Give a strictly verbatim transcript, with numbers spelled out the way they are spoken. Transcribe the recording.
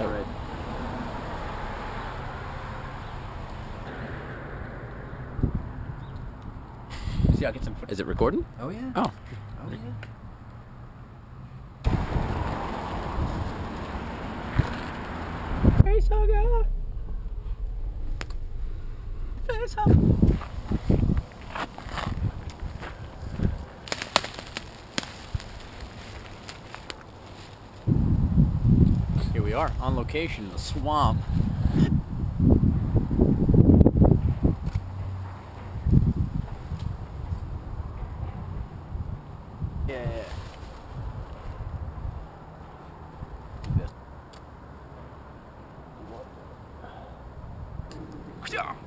All right. See, I'll get some footage. Is it recording? Oh yeah. Oh. Oh yeah. Face hugger. Face hugger. Here we are, on location in the swamp. Yeah. Do this.